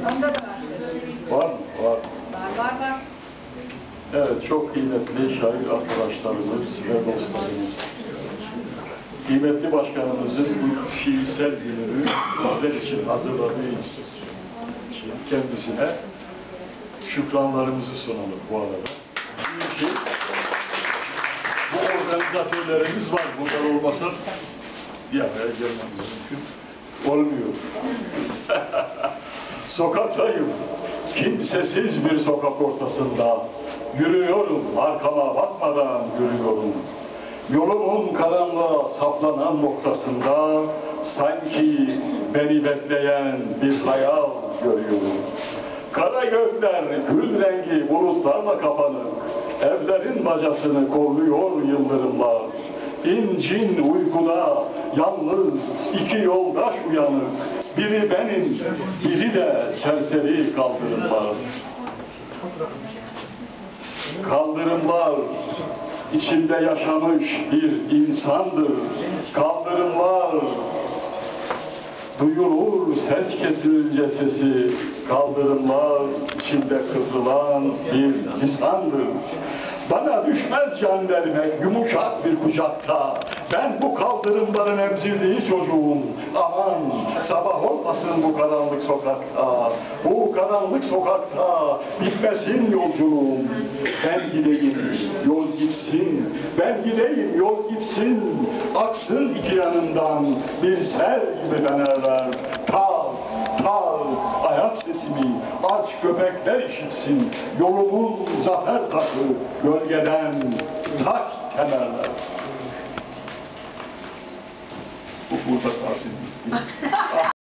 Onda da var. Var mı? Var. Var. Evet, çok kıymetli şair arkadaşlarımız ve dostlarımız. Kıymetli başkanımızın bu şiirsel gününü bizler için hazırladığı için kendisine şükranlarımızı sunalım bu arada. Çünkü bu organizatörlerimiz var. Bunlar olmasa bir araya gelmemiz mümkün olmuyor. Sokaktayım. Kimsesiz bir sokak ortasında. Yürüyorum, arkama bakmadan yürüyorum. Yolumun karanlığa saplanan noktasında sanki beni bekleyen bir hayal görüyorum. Kara gökler gül rengi bulutlarla kapanık, evlerin bacasını kolluyor yıldırımlar. İncin uykuda yalnız iki yoldaş uyanık, biri benim, biri de serseri kaldırımlar. Kaldırımlar içinde yaşamış bir insandır. Kaldırımlar duyulur ses kesilince sesi. Kaldırımlar içinde kıvrılan bir lisandır. Bana düşmez can vermek yumuşak bir kucakta. Ben bu kaldırımların emzirdiği çocuğum. Aman sabah olmasın bu karanlık sokakta. Bu karanlık sokakta bitmesin yolculuğum. Ben gideyim, yol gitsin. Ben gideyim, yol gitsin. Aksın iki yanından bir sel gibi fenerler. Tal, ayak sesimi aç köpekler işitsin. Yolumun zafer taşı gölgeden taş kemerler. Bu burada kalsın.